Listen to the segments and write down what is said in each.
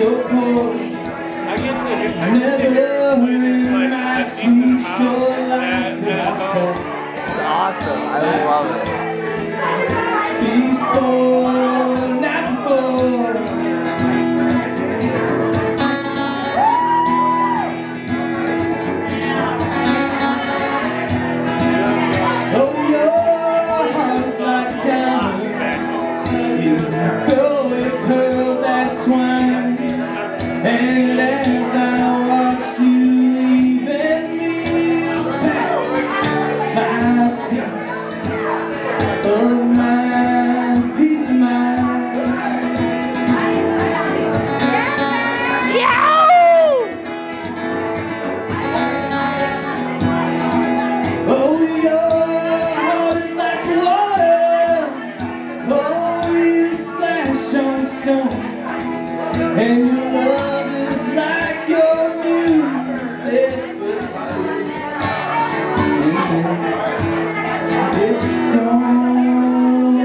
so poor. Never will I see your life. It's awesome. I love it. Before, not before. Oh, your heart's like diamond. You go with pearls as swine. And as I watch you leaving me back, my peace of mind, peace of mind. Oh, your heart is like water. Oh, you splash on stone. And your love is like your music was too. It's gone.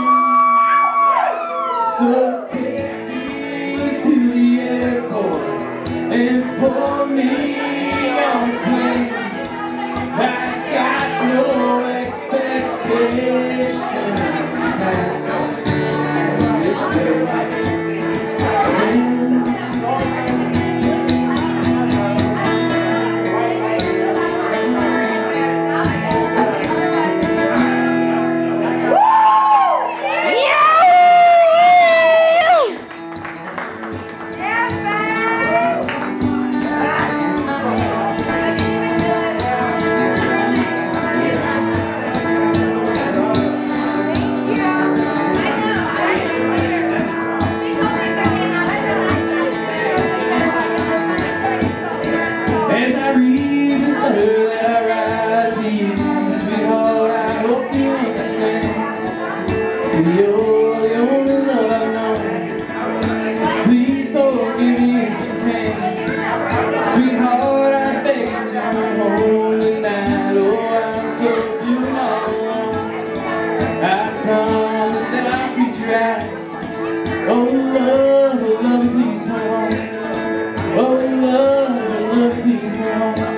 So take me to the airport and pour me on a plane. I got no expectation past this way. As I read this letter that I write to you, sweetheart, I hope you understand. You're the only love I've known. Please forgive me if you can. Sweetheart, I beg you to come home tonight. Oh, I'm so feeling all alone. I promise that I'll treat you right. Oh, love, please come home. Oh, love, please come home.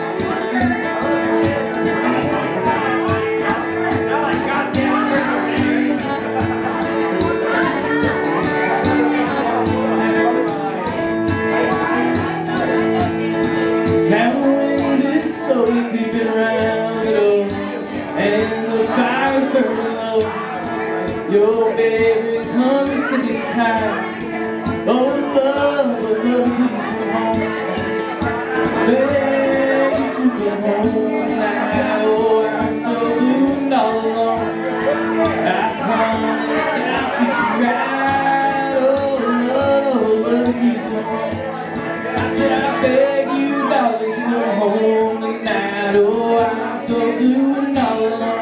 Now when it's slowly creeping around the door and the fire's burning low, your baby's hungry, sick and tired. Oh, love, please come home. Beg you to come home now. Oh, I'm so blue and all alone. I promise that I'll treat you right. Oh, love, please come home. I said I beg you, darling, to come home tonight. Oh, I'm so blue and all alone.